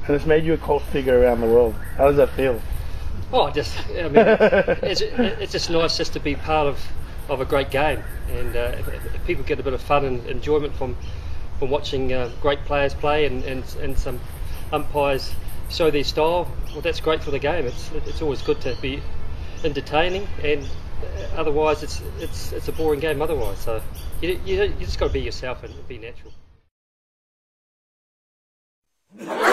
and it's made you a cult figure around the world. How does that feel? Oh, I mean, it's just nice just to be part of a great game, and if people get a bit of fun and enjoyment from watching great players play and some umpires show their style, well, that's great for the game. It's always good to be entertaining, and otherwise it's a boring game otherwise. So you just got to be yourself and be natural.